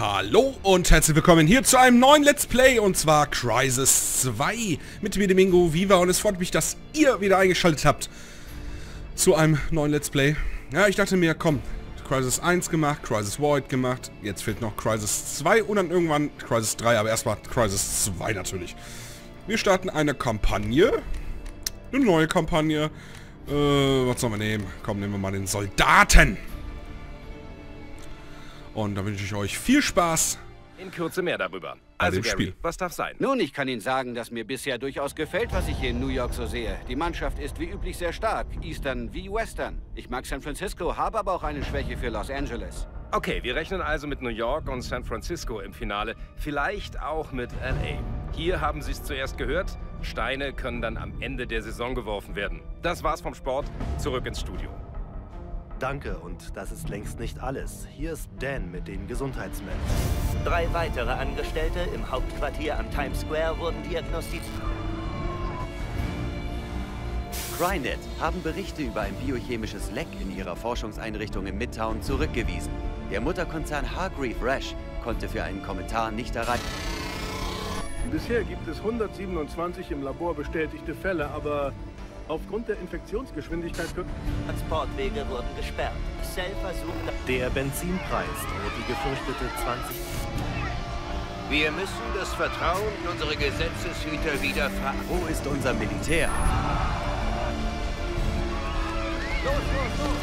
Hallo und herzlich willkommen hier zu einem neuen Let's Play, und zwar Crysis 2 mit mir, dem Ingo Viva, und es freut mich, dass ihr wieder eingeschaltet habt zu einem neuen Let's Play. Ja, ich dachte mir, komm, Crysis 1 gemacht, Crysis Void gemacht, jetzt fehlt noch Crysis 2 und dann irgendwann Crysis 3, aber erstmal Crysis 2 natürlich. Wir starten eine Kampagne, eine neue Kampagne. Was sollen wir nehmen? Komm, nehmen wir mal den Soldaten. Und da wünsche ich euch viel Spaß. In Kürze mehr darüber. Bei Also dem Gary, Spiel. was darf sein? Nun, ich kann Ihnen sagen, dass mir bisher durchaus gefällt, was ich hier in New York so sehe. Die Mannschaft ist wie üblich sehr stark, Eastern wie Western. Ich mag San Francisco, habe aber auch eine Schwäche für Los Angeles. Okay, wir rechnen also mit New York und San Francisco im Finale. Vielleicht auch mit LA. Hier haben Sie es zuerst gehört. Steine können dann am Ende der Saison geworfen werden. Das war's vom Sport. Zurück ins Studio. Danke, und das ist längst nicht alles. Hier ist Dan mit den Gesundheitsmeldungen. 3 weitere Angestellte im Hauptquartier am Times Square wurden diagnostiziert. Crynet haben Berichte über ein biochemisches Leck in ihrer Forschungseinrichtung in Midtown zurückgewiesen. Der Mutterkonzern Hargreave Rash konnte für einen Kommentar nicht erreichen. Bisher gibt es 127 im Labor bestätigte Fälle, aber aufgrund der Infektionsgeschwindigkeit Transportwege wurden gesperrt. Cell versucht... Der Benzinpreis droht die gefürchtete 20... Wir müssen das Vertrauen in unsere Gesetzeshüter wieder Wo ist unser Militär? Los, los, los!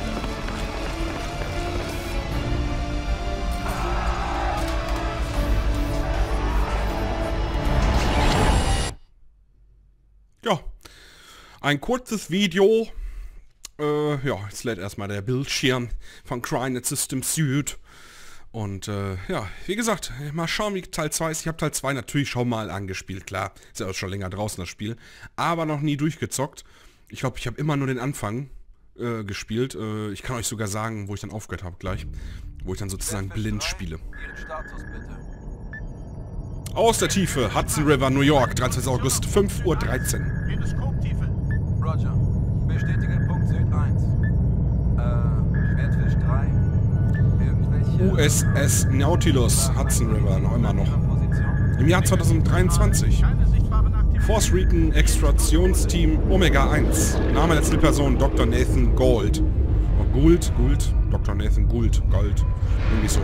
Ja, ein kurzes Video. Ja, jetzt lädt erstmal der Bildschirm von Crynet Systems Süd. Und ja, wie gesagt, mal schauen, wie Teil 2 ist. Ich habe Teil 2 natürlich schon mal angespielt, klar. Ist ja auch schon länger draußen, das Spiel. Aber noch nie durchgezockt. Ich glaube, ich habe immer nur den Anfang gespielt. Ich kann euch sogar sagen, wo ich dann aufgehört habe gleich. Wo ich dann sozusagen blind spiele. Aus der Tiefe, Hudson River, New York, 23. August, 5:13 Uhr. Periskoptiefe. Roger. Bestätige Punkt Süd 1. Schwertfisch 3. Irgendwelche... USS Nautilus, Hudson River, noch immer noch. Im Jahr 2023. Force Recon Extraktionsteam Omega 1. Name letzte Person Dr. Nathan Gould. Oh, Gould, Dr. Nathan Gould, irgendwie so.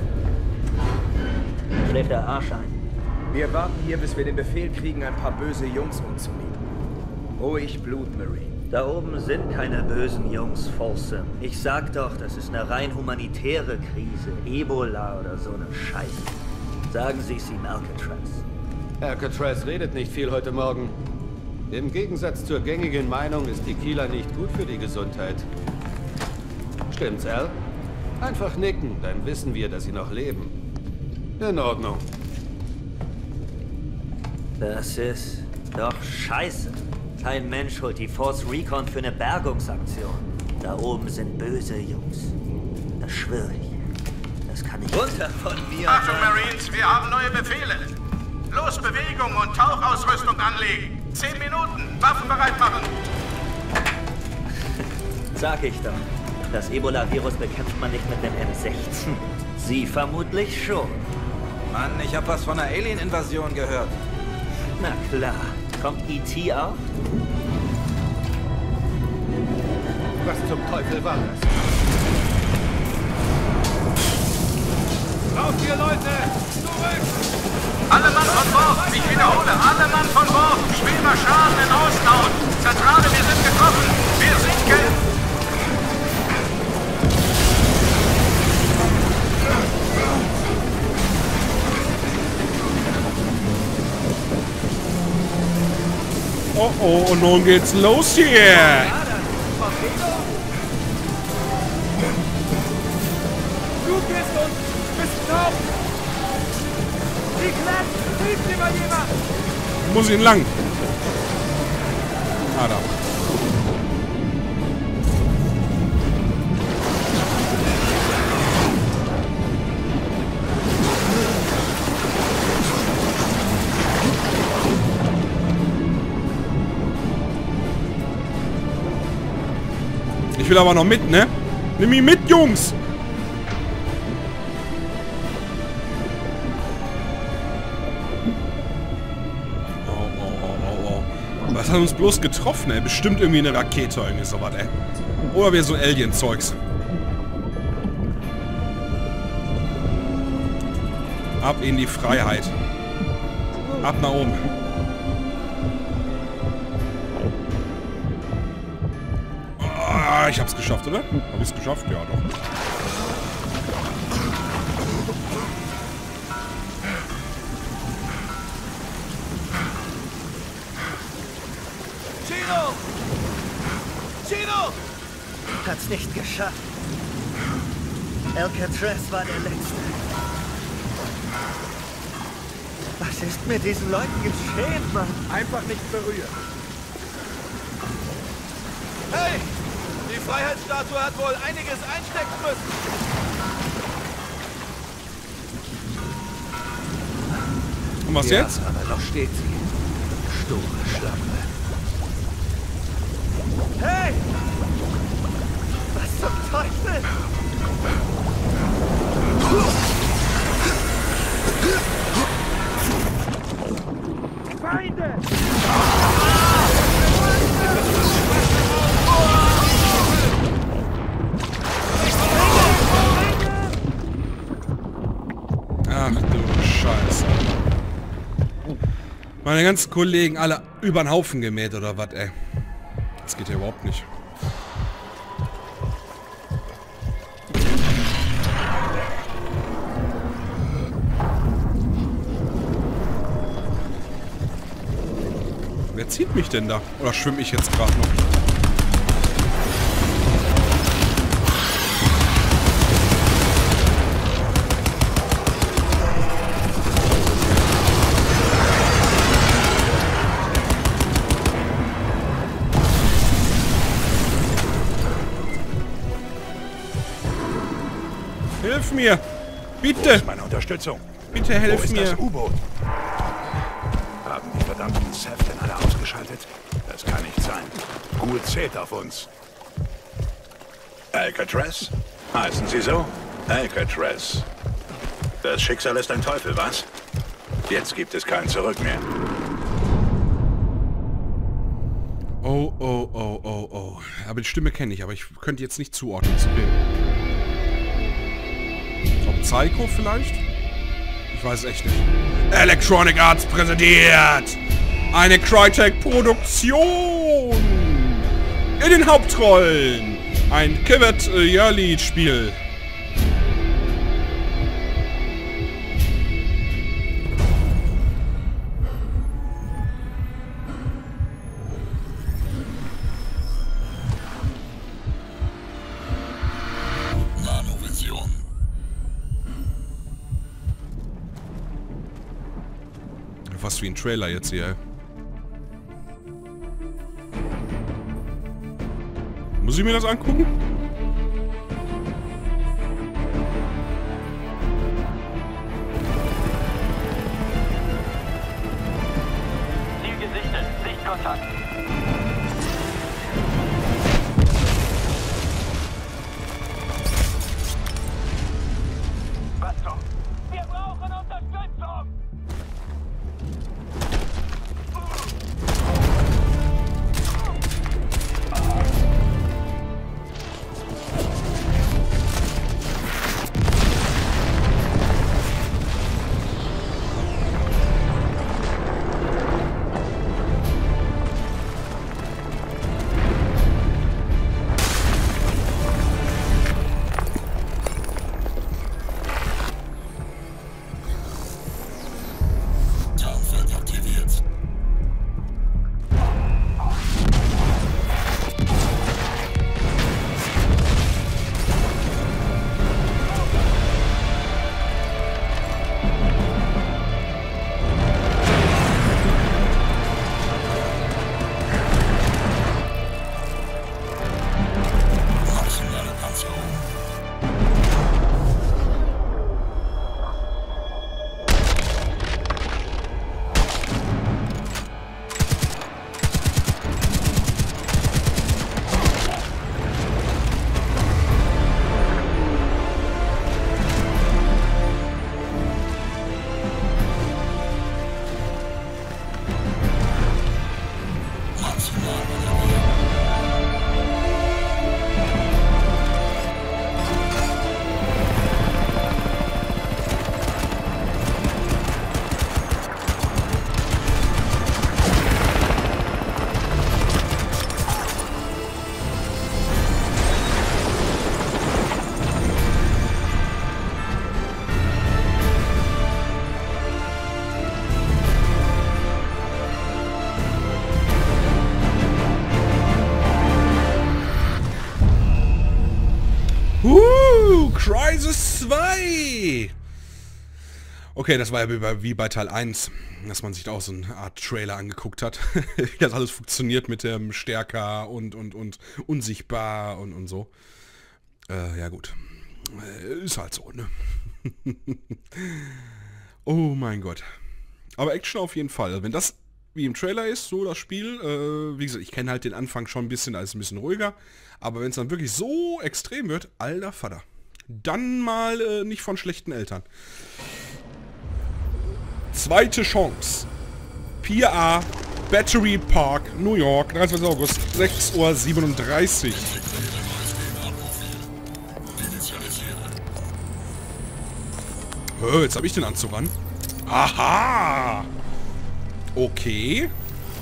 Schläft der Arsch ein. Wir warten hier, bis wir den Befehl kriegen, ein paar böse Jungs umzunehmen. Ruhig Blut, Marine. Da oben sind keine bösen Jungs, Folsom. Ich sag doch, das ist eine rein humanitäre Krise. Ebola oder so eine Scheiße. Sagen Sie es ihm, Alcatraz. Alcatraz redet nicht viel heute Morgen. Im Gegensatz zur gängigen Meinung ist Tequila nicht gut für die Gesundheit. Stimmt's, Al? Einfach nicken, dann wissen wir, dass Sie noch leben. In Ordnung. Das ist doch scheiße. Kein Mensch holt die Force Recon für eine Bergungsaktion. Da oben sind böse Jungs. Das schwöre ich. Das kann ich... Runter von mir! Achtung, Marines, wir haben neue Befehle. Los, Bewegung und Tauchausrüstung anlegen. 10 Minuten, Waffen bereit machen. Sag ich doch. Das Ebola-Virus bekämpft man nicht mit einem M16. Sie vermutlich schon. Mann, ich habe was von einer Alien-Invasion gehört. Na klar. Kommt E.T. auch? Was zum Teufel war das? Raus hier, Leute! Zurück! Alle Mann von Bord, ich wiederhole, alle Mann von Bord. Schwerer Schaden in Außenhaut. Zentrale, wir sind getroffen. Wir sinken. Oh oh, und nun geht's los hier. Du bist uns! Bist taub! Die Klatsch! Hilft dir mal jemand! Muss ihn lang. Ah, da. Ich will aber noch mit, ne? Nimm ihn mit, Jungs! Was hat uns bloß getroffen, ey? Bestimmt irgendwie eine Rakete oder irgendwie sowas, ey. Oder wir so Alien-Zeugs. Ab in die Freiheit. Ab nach oben. Ah, ich hab's geschafft, oder? Hab ich's geschafft? Ja, doch. Chino! Hat's nicht geschafft. Alcatraz war der Letzte. Was ist mit diesen Leuten geschehen, Mann? Einfach nicht berühren. Hey! Die Freiheitsstatue hat wohl einiges einstecken müssen. Und was Ja, jetzt? aber noch steht sie. Stumme Schlampe. Hey! Was zum Teufel? Feinde! Ach du Scheiße. Meine ganzen Kollegen alle über den Haufen gemäht oder was, ey. Das geht ja überhaupt nicht. Wer zieht mich denn da? Oder schwimme ich jetzt gerade noch? Hilf mir! Bitte! Meine Unterstützung. Bitte helf Wo ist mir! das U-Boot? Haben die verdammten Seth denn alle ausgeschaltet? Das kann nicht sein. Gut zählt auf uns. Alcatraz? Heißen Sie so? Alcatraz. Das Schicksal ist ein Teufel, was? Jetzt gibt es kein Zurück mehr. Oh, oh, oh, oh, oh. Aber die Stimme kenne ich, aber ich könnte jetzt nicht zuordnen zu dem. Ob Psycho vielleicht? Ich weiß es echt nicht. Electronic Arts präsentiert eine Crytek-Produktion in den Hauptrollen. Ein Kivet Yearly-Spiel. Nanovision. Fast wie ein Trailer jetzt hier. Muss ich mir das angucken? Ziel gesichtet. Sichtkontakt. Was zum? Wir brauchen Unterstützung! Crysis 2! Okay, das war ja wie bei Teil 1, dass man sich da auch so eine Art Trailer angeguckt hat. Wie das alles funktioniert mit dem Stärker und unsichtbar und so. Ja gut. Ist halt so, ne? Oh mein Gott. Aber Action auf jeden Fall. Also wenn das wie im Trailer ist, so das Spiel, wie gesagt, ich kenne halt den Anfang schon ein bisschen, da ist ein bisschen ruhiger. Aber wenn es dann wirklich so extrem wird, alter Vater. Dann mal nicht von schlechten Eltern. Zweite Chance. Pier A, Battery Park, New York, 23. August, 6:37 Uhr. Jetzt habe ich den Anzug an. Aha! Okay.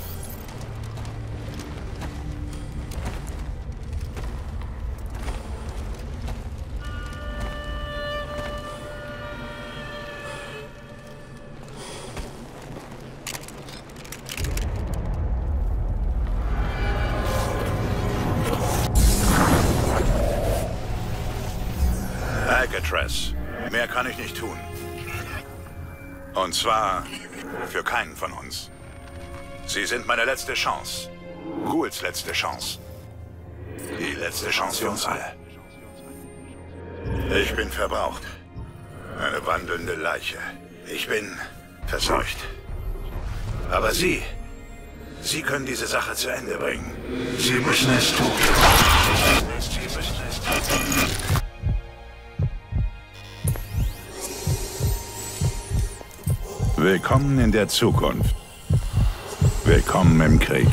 Alcatraz. Mehr kann ich nicht tun. Und zwar für keinen von uns. Sie sind meine letzte Chance. Ghouls letzte Chance. Die letzte Chance für uns alle. Ich bin verbraucht. Eine wandelnde Leiche. Ich bin verseucht. Aber Sie können diese Sache zu Ende bringen. Sie müssen es tun. Sie müssen es tun. Willkommen in der Zukunft. Willkommen im Krieg.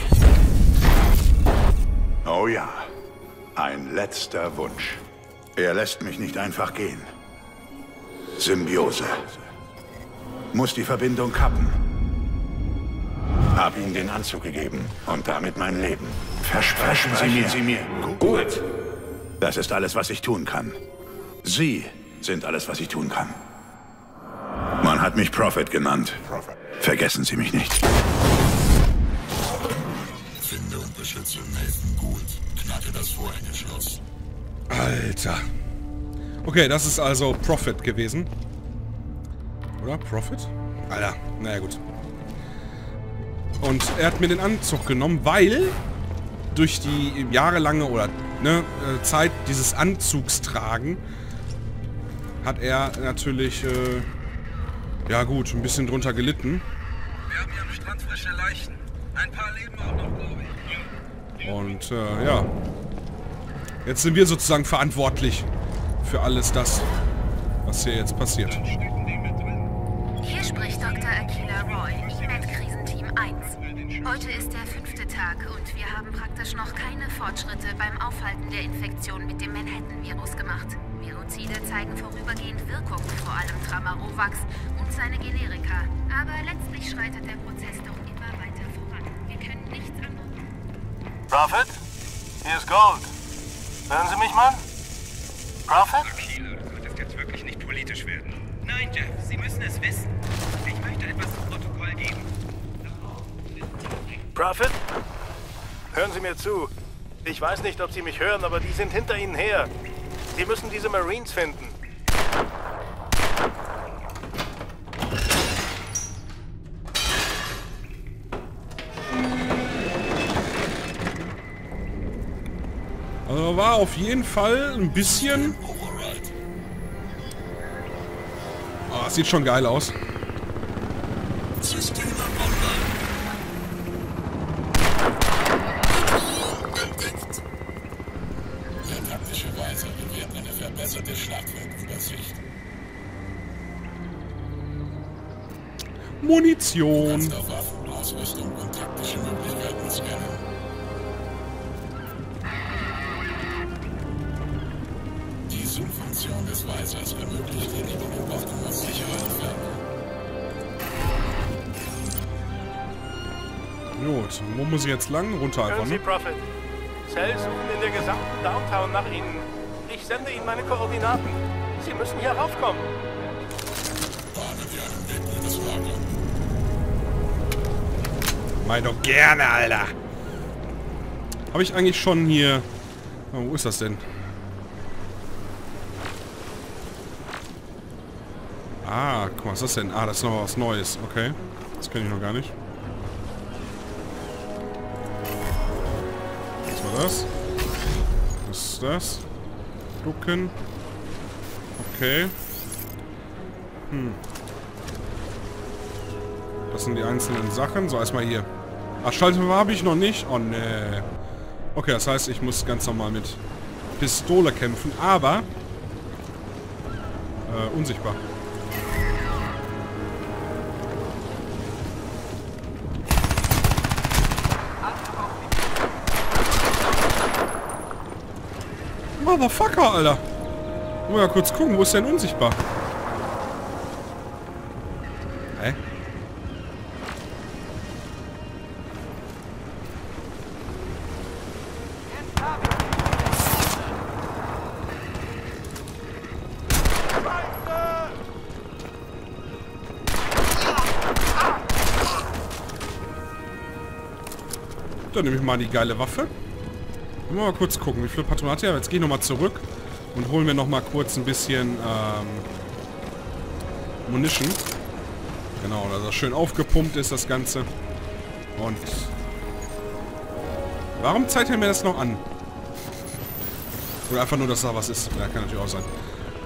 Oh ja, ein letzter Wunsch. Er lässt mich nicht einfach gehen. Symbiose. Muss die Verbindung kappen. Hab ihm den Anzug gegeben und damit mein Leben. Versprechen Sie mir. Gut. Das ist alles, was ich tun kann. Sie sind alles, was ich tun kann. Man hat mich Prophet genannt. Vergessen Sie mich nicht. Finde und beschütze Nathan Gould. Knacke das Vorhängeschloss. Alter. Okay, das ist also Prophet gewesen. Oder? Prophet? Alter, naja gut. Und er hat mir den Anzug genommen, weil durch die jahrelange oder Zeit dieses Anzugs tragen hat er natürlich ja gut, ein bisschen drunter gelitten. Wir haben hier am Strand frische Leichen. Ein paar leben auch noch, glaube ich. Und ja. Jetzt sind wir sozusagen verantwortlich für alles das, was hier jetzt passiert. Hier spricht Dr. Akila Roy, Med-Krisenteam 1. Heute ist der 5. Tag und wir haben praktisch noch keine Fortschritte beim Aufhalten der Infektion mit dem Manhattan-Virus gemacht. Virozide zeigen vorübergehend Wirkung, vor allem Tramarovax und seine Generika. Aber letztlich schreitet der Prozess doch immer weiter voran. Wir können nichts anderes... Prophet? Hier ist Gold. Hören Sie mich, Mann? Prophet? Akila, du solltest jetzt wirklich nicht politisch werden. Nein, Jeff, Sie müssen es wissen. Ich möchte etwas zum Protokoll geben. Prophet? Hören Sie mir zu. Ich weiß nicht, ob Sie mich hören, aber die sind hinter Ihnen her. Sie müssen diese Marines finden. Also war auf jeden Fall ein bisschen... Oh, sieht schon geil aus. Systeme online. Entdeckt. Der taktische Weiser gewährt eine verbesserte Schlagfeldübersicht. Munition. Waffen, Ausrüstung und taktische Möglichkeiten scannen. Die Zoom-Funktion des Weisers ermöglicht dir die Beobachtung aus sicherer Entfernung. Gut, wo muss ich jetzt lang? Runter einfach, Hören Sie, ne? Prophet. Cells suchen in der gesamten Downtown nach Ihnen. Ich sende Ihnen meine Koordinaten. Sie müssen hier raufkommen. Bahne dir einen Weg durch das Lager. Mach doch gerne, Alter. Habe ich eigentlich schon hier... Oh, wo ist das denn? Ah, guck mal, was ist das denn? Ah, das ist noch was Neues. Okay. Das kenne ich noch gar nicht. Was war das? Was ist das? Ducken. Okay. Das sind die einzelnen Sachen. So, erstmal hier. Ach, Schaltwaffe habe ich noch nicht. Oh, ne. Okay, das heißt, ich muss ganz normal mit Pistole kämpfen, aber unsichtbar. Motherfucker, Alter. Muss ja kurz gucken, wo ist denn unsichtbar? Hä? Dann nehme ich mal die geile Waffe. Mal kurz gucken, wie viele Patronen hat er. Jetzt gehe ich nochmal zurück und holen wir nochmal kurz ein bisschen Munition. Genau, dass das schön aufgepumpt ist, das Ganze. Und warum zeigt er mir das noch an? Oder einfach nur, dass da was ist. Ja, kann natürlich auch sein.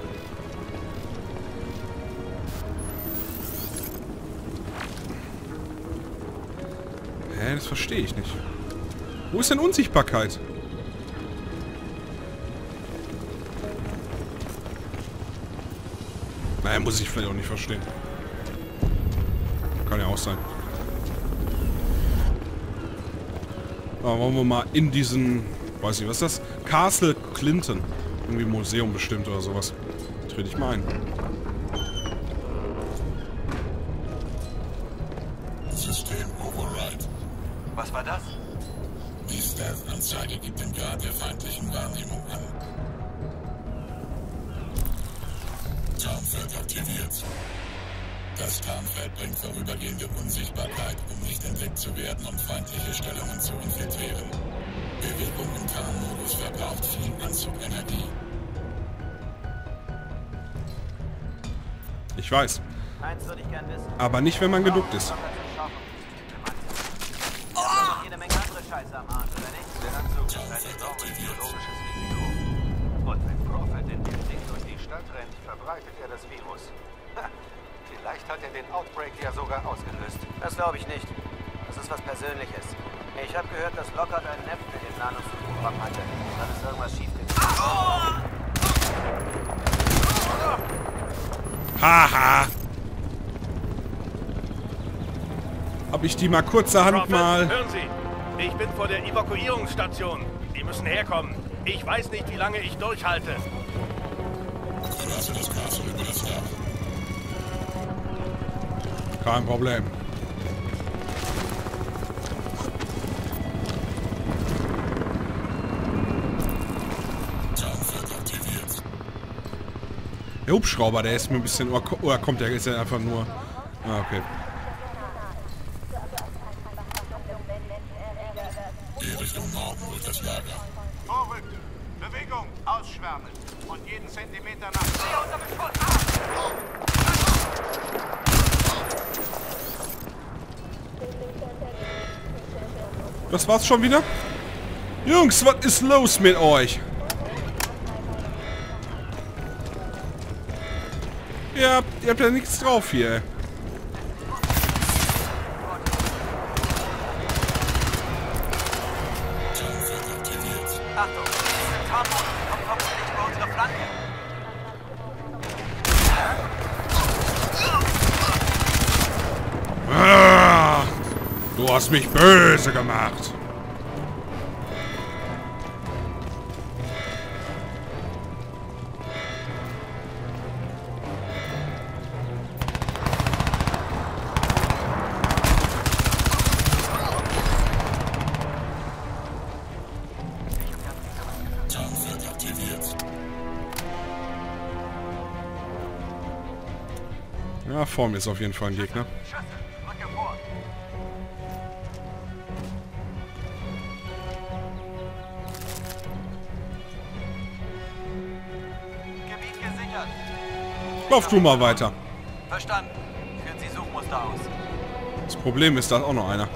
Hä, das verstehe ich nicht. Wo ist denn Unsichtbarkeit? Naja, muss ich vielleicht auch nicht verstehen. Kann ja auch sein. Aber wollen wir mal in diesen... Weiß nicht, was ist das? Castle Clinton. Irgendwie Museum bestimmt oder sowas. Trete ich mal ein. System Override. Was war das? Die Stealth-Anzeige gibt den Grad der feindlichen Wahrnehmung an. Tarnfeld aktiviert. Das Tarnfeld bringt vorübergehende Unsichtbarkeit, um nicht entdeckt zu werden und feindliche Stellungen zu infiltrieren. Bewegung im Tarnmodus verbraucht viel Anzugenergie. Ich weiß. Aber nicht, wenn man geduckt ist. Jede Menge andere Scheiße am Arsch, oder nicht? Der Anzug ist ein enormes biologisches Risiko. Und wenn Prophet in dem Ding durch die Stadt rennt, verbreitet er das Virus. Ha, vielleicht hat er den Outbreak ja sogar ausgelöst. Das glaube ich nicht. Das ist was Persönliches. Ich habe gehört, dass Lockhart einen Neffen in dem Nanosuch-Programm hatte. Dann ist irgendwas schiefgegangen. Haha! Hab ich die mal kurzerhand Prophet, mal... Hören Sie, ich bin vor der Evakuierungsstation. Die müssen herkommen. Ich weiß nicht, wie lange ich durchhalte. Verlasse das Castle über das Dach. Kein Problem. Tarnfeld aktiviert. Der Hubschrauber, der ist mir ein bisschen... Oder kommt der, ist ja einfach nur... Ah, okay. Die Richtung Norden holt das Lager. Vorrücken. Bewegung. Ausschwärmen. Und jeden Zentimeter nach... Das war's schon wieder? Jungs, was ist los mit euch? Ihr habt ja nichts drauf hier. Achtung, das ist ein Tarnmodus. Kommt hoffentlich über unsere Flanke. Ah, du hast mich böse gemacht. Tarnfeld aktiviert. Ja, vor mir ist auf jeden Fall ein Gegner. Lauf du mal weiter. Verstanden. Führen Sie Suchmuster aus. Das Problem ist, da ist auch noch einer.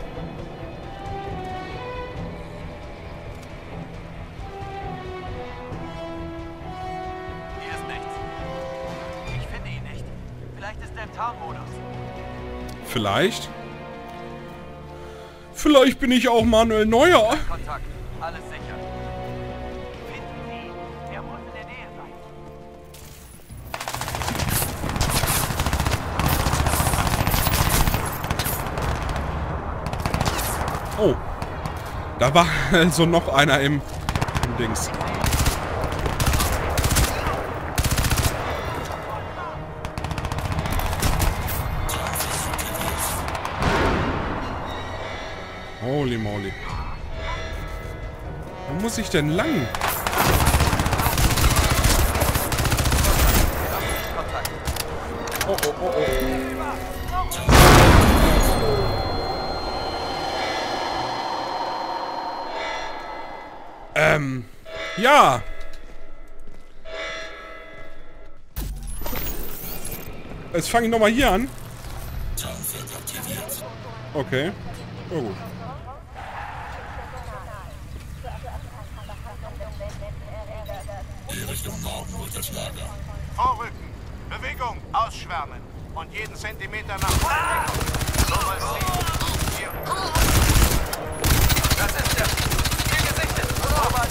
Hier ist nichts. Ich finde ihn nicht. Vielleicht ist er im Tarnmodus. Vielleicht? Vielleicht bin ich auch Manuel Neuer. Kontakt. Alles sicher. Finden Sie ihn. Er muss in der Nähe sein. Oh. Da war also noch einer im Dings. Holy moly. Wo muss ich denn lang? Oh, oh, oh, oh. Ja. Jetzt fange ich nochmal hier an. Okay. Oh gut. Die Richtung Norden durch das Lager. Vorrücken. Bewegung. Ausschwärmen. Und jeden Zentimeter nach vorne. So was Sie. Hier. Das ist er. Ziel gesichtet. Robert.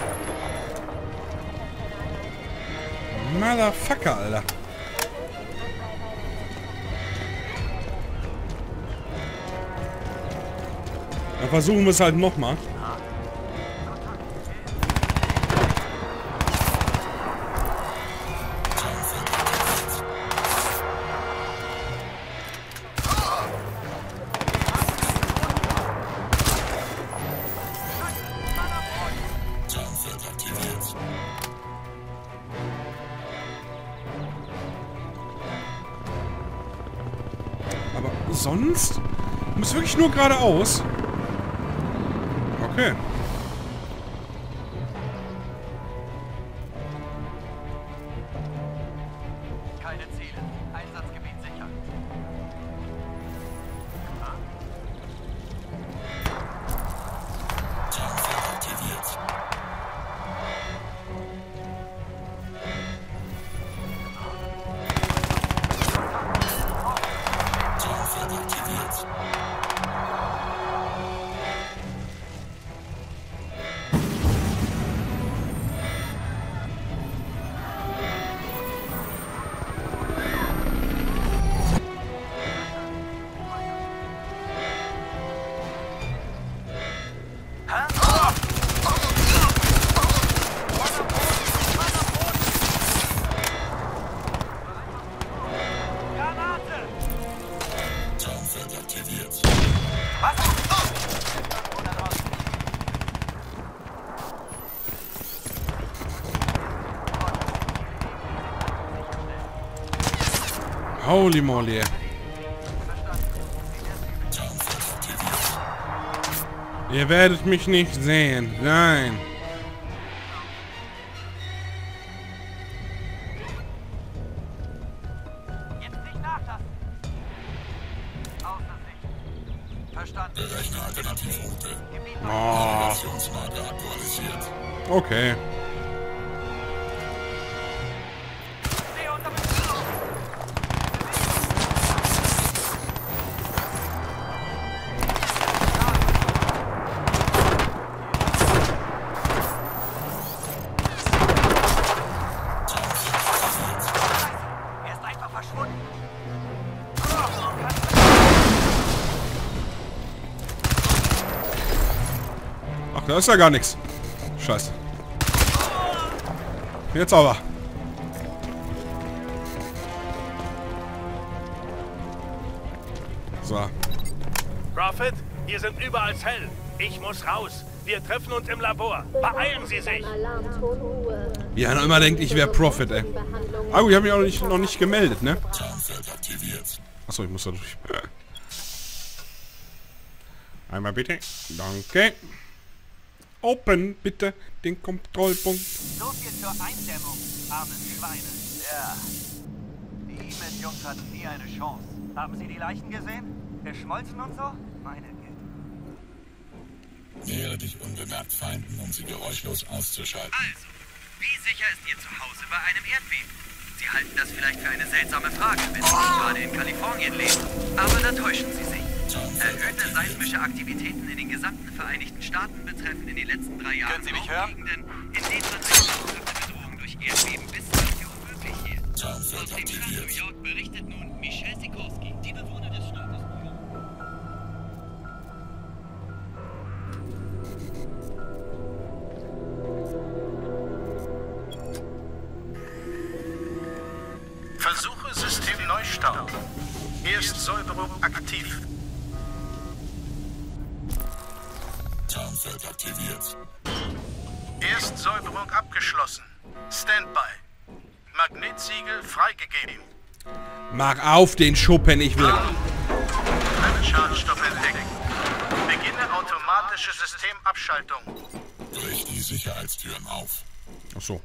Motherfucker, Alter. Dann versuchen wir es halt nochmal. Aber sonst muss wirklich nur geradeaus. Okay. Keine Ziele. Einsatzgebiet sicher. Aktiviert. Aktiviert. Tarnfeld aktiviert. Holy moly. Ihr werdet mich nicht sehen. Nein. Berechne Alternativroute. Oh. Navigationsmarke aktualisiert. Okay. Er ist einfach verschwunden. Ach, da ist ja gar nichts. Scheiße. Jetzt aber. So. Prophet, hier sind überall Zellen. Ich muss raus. Wir treffen uns im Labor. Beeilen Sie sich. Wie einer immer denkt, ich wäre Prophet, ey. Ah gut, ich habe mich auch noch nicht gemeldet, ne? Tarnfeld aktiviert. Achso, ich muss da durch. Einmal bitte. Danke. Open, bitte, den Kontrollpunkt. So viel zur Eindämmung, armes Schweine. Ja. Die E-Mail-Jungs hatten nie eine Chance. Haben Sie die Leichen gesehen? Geschmolzen und so? Meine Güte. Nähere dich unbemerkt Feinden, um sie geräuschlos auszuschalten. Also, wie sicher ist Ihr Zuhause bei einem Erdbeben? Sie halten das vielleicht für eine seltsame Frage, wenn Sie gerade in Kalifornien leben. Aber da täuschen Sie sich. Erhöhte seismische Aktivitäten in den gesamten Vereinigten Staaten betreffen in den letzten 3 Jahren Können Sie mich hören? Gegenden, in denen man eine dauerhafte Bedrohung durch Erdbeben bis zu unmöglich hielt. Aus dem Staat New York berichtet nun Michelle Sikorski, die Bewohner des Staates New York. Versuche System Neustart. Erstsäuberung aktiv. Tarnfeld aktiviert. Erstsäuberung abgeschlossen. Standby. Magnetsiegel freigegeben. Mach auf den Schuppen, ich will... Schadstoff entdeckt. Beginne automatische Systemabschaltung. Brich die Sicherheitstüren auf. Ach so.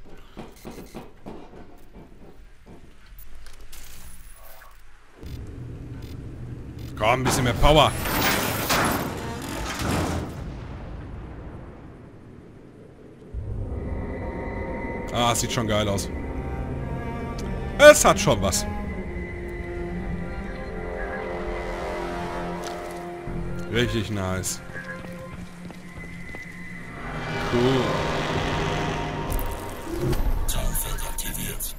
Komm, ein bisschen mehr Power. Ah, sieht schon geil aus. Es hat schon was. Richtig nice. Cool. Tarnfeld aktiviert.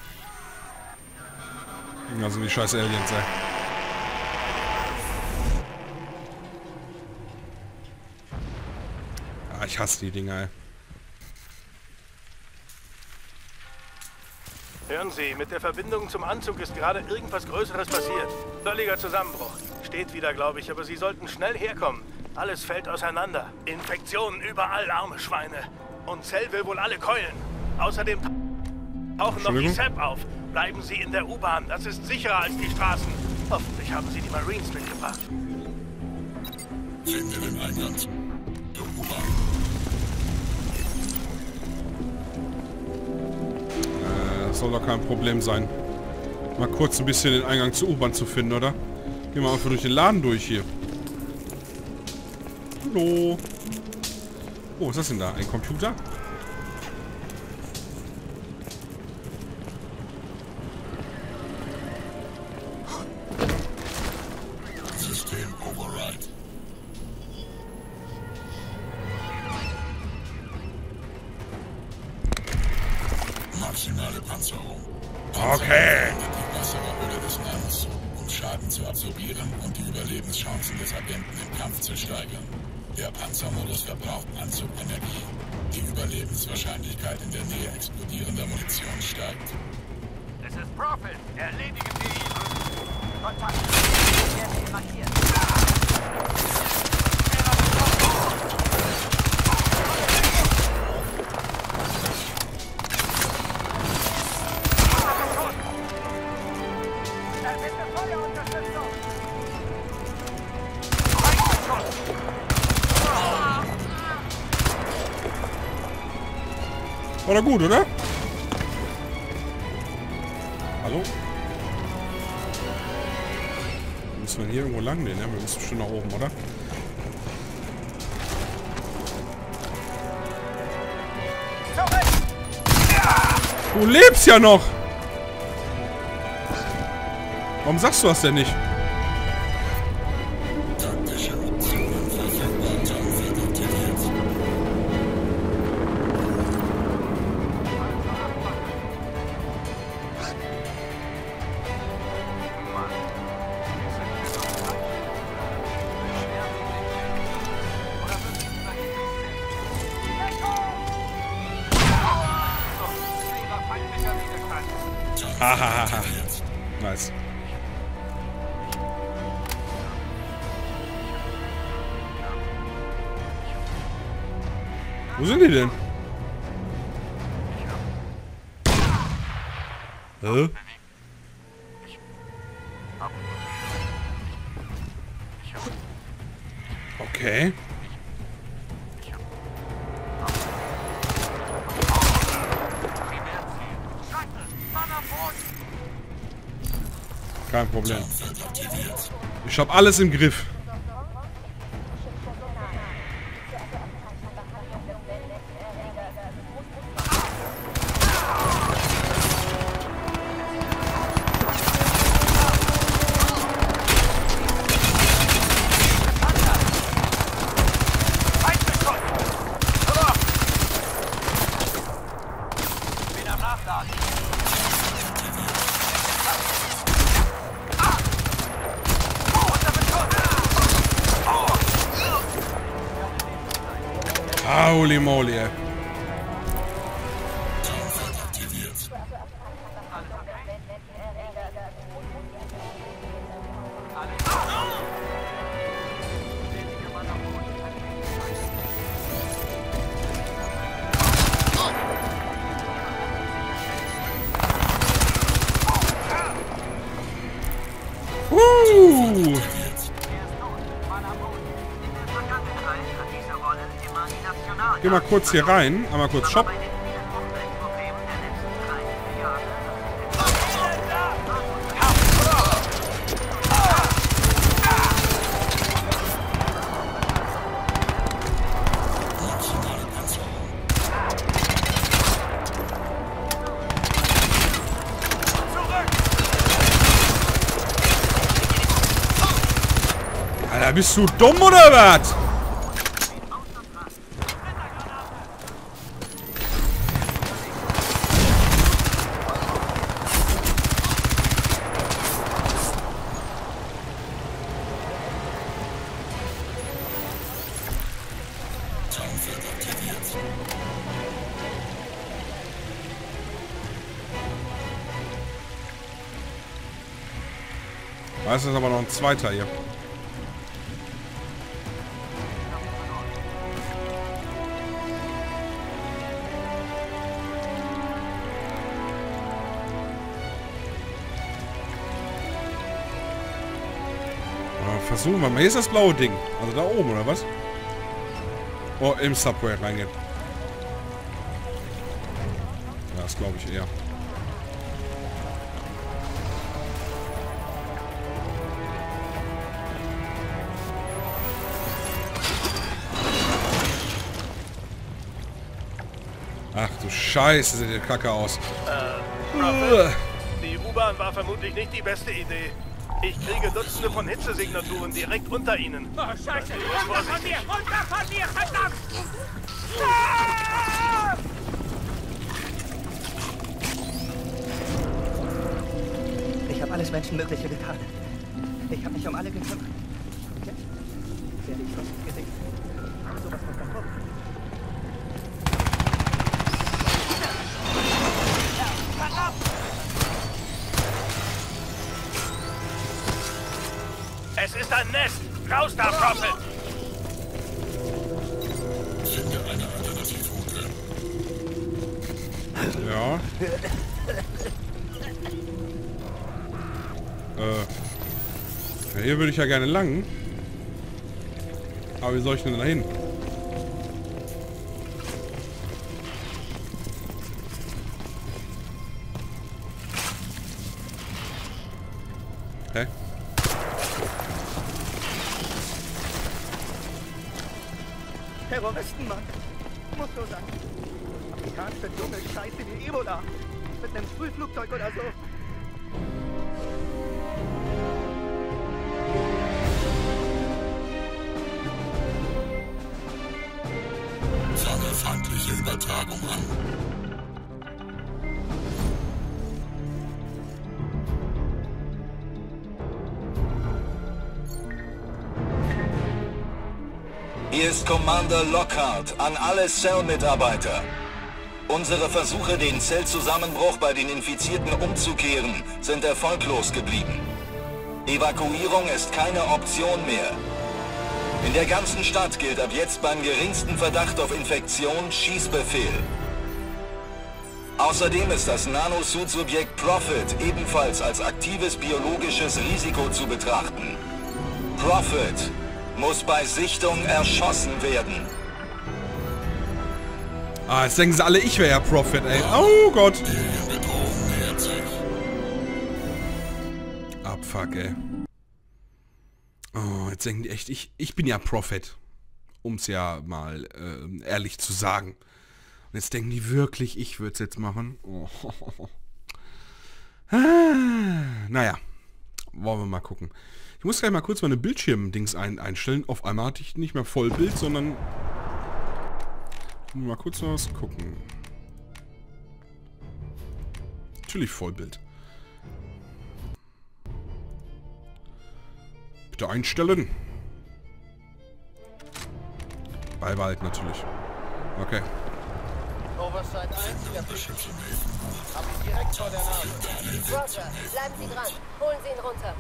Also die scheiß Aliens, ey. Ah, ich hasse die Dinger, ey. Hören Sie, mit der Verbindung zum Anzug ist gerade irgendwas Größeres passiert. Völliger Zusammenbruch. Steht wieder, glaube ich, aber Sie sollten schnell herkommen. Alles fällt auseinander. Infektionen überall, arme Schweine. Und Cell will wohl alle keulen. Außerdem tauchen noch die SEP auf. Bleiben Sie in der U-Bahn, das ist sicherer als die Straßen. Hoffentlich haben Sie die Marines mitgebracht. Finde den Eingang der U-Bahn. Das soll doch kein Problem sein. Mal kurz ein bisschen den Eingang zur U-Bahn zu finden, oder? Gehen wir einfach durch den Laden durch hier. Hallo. Oh, was ist das denn da? Ein Computer? System Override. Maximale Panzerung. Okay. Die Wasserhöhle des Landes, um Schaden zu absorbieren und die Überlebenschancen des Agenten im Kampf zu steigern. Der Panzermodus verbraucht Anzugenergie. Die Überlebenswahrscheinlichkeit in der Nähe explodierender Munition steigt. Es ist Prophet. Erledigen Sie ihn. Kontakt. Jetzt markiert. War doch gut, oder? Hallo? Müssen wir hier irgendwo lang gehen, ne? Wir müssen schon nach oben, oder? Du lebst ja noch! Warum sagst du das denn nicht? Taktische Optionen verfügbar. Tarnfeld aktiviert. Hahaha. Nice. Wo sind die denn? Hä? Okay. Kein Problem. Ich habe alles im Griff. Holy moly, ey. Geh mal kurz hier rein, einmal kurz Shop. Alter, bist du dumm oder was? Da ist aber noch ein zweiter hier. Versuchen wir mal. Hier ist das blaue Ding. Also da oben, oder was? Oh, im Subway reingehen. Ja, das glaube ich eher. Ach du Scheiße, sieht der Kacke aus. Die U-Bahn war vermutlich nicht die beste Idee. Ich kriege Dutzende von Hitzesignaturen direkt unter ihnen. Oh, Scheiße! Runter von mir! Runter von mir! Verdammt! Ah! Ich habe alles Menschenmögliche getan. Ich habe mich um alle gekümmert. Jetzt werde ich fast gedeckt. Sowas kommt dann vor. Es ist ein Nest! Raus da, Prophet! Finde eine Alternativroute. Ja. Ja, hier würde ich ja gerne lang. Aber wie soll ich denn da hin? Hä? Terroristen, Mann. Muss so sein. Afrikanische dumme Scheiße wie Ebola. Mit einem Sprühflugzeug oder so. Fange feindliche Übertragung an. Hier ist Commander Lockhart an alle Cell-Mitarbeiter. Unsere Versuche, den Zellzusammenbruch bei den Infizierten umzukehren, sind erfolglos geblieben. Evakuierung ist keine Option mehr. In der ganzen Stadt gilt ab jetzt beim geringsten Verdacht auf Infektion Schießbefehl. Außerdem ist das Nanosuit-Subjekt Prophet ebenfalls als aktives biologisches Risiko zu betrachten. Prophet muss bei Sichtung erschossen werden. Ah, jetzt denken sie alle, ich wäre ja Prophet, ey. Oh Gott. Abfuck, ey. Oh, jetzt denken die echt, ich bin ja Prophet. Um es ja mal ehrlich zu sagen. Und jetzt denken die wirklich, ich würde es jetzt machen. Oh. Naja, wollen wir mal gucken. Ich muss gleich mal kurz meine Bildschirm-Dings einstellen. Auf einmal hatte ich nicht mehr Vollbild, sondern... Mal kurz was gucken. Natürlich Vollbild. Bitte einstellen. Beibehalten natürlich. Okay. Oversight 1, der Fisch. Hab ihn direkt vor der Nase. Roger, bleiben Sie dran. Holen Sie ihn runter.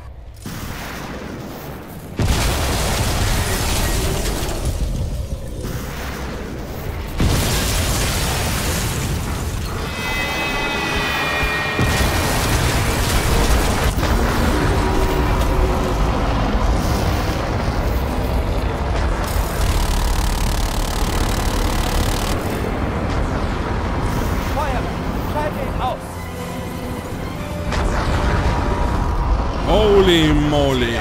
Holy moly.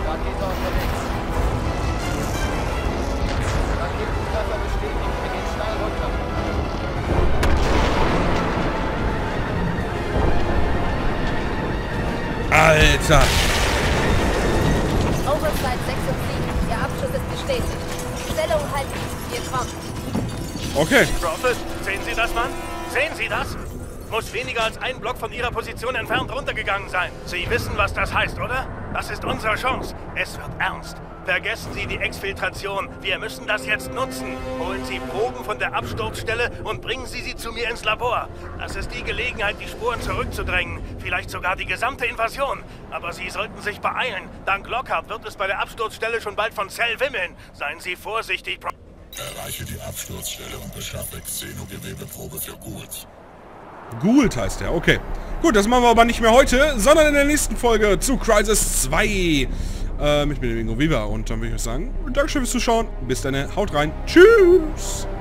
Alter. Oversight 6 und 7. Ihr Abschuss ist bestätigt. Stellung halten. Wir kommen. Okay. Prophet, sehen Sie das, Mann? Sehen Sie das? Muss weniger als ein Block von Ihrer Position entfernt runtergegangen sein. Sie wissen, was das heißt, oder? Das ist unsere Chance. Es wird ernst. Vergessen Sie die Exfiltration. Wir müssen das jetzt nutzen. Holen Sie Proben von der Absturzstelle und bringen Sie sie zu mir ins Labor. Das ist die Gelegenheit, die Spuren zurückzudrängen. Vielleicht sogar die gesamte Invasion. Aber Sie sollten sich beeilen. Dank Lockhart wird es bei der Absturzstelle schon bald von Cell wimmeln. Seien Sie vorsichtig. Erreiche die Absturzstelle und beschaffe Xenogewebeprobe für Ghouls. Gould heißt er, okay. Gut, das machen wir aber nicht mehr heute, sondern in der nächsten Folge zu Crysis 2. Mit mir, Ingo Viva. Und dann würde ich sagen, Dankeschön fürs Zuschauen. Bis dann, haut rein. Tschüss.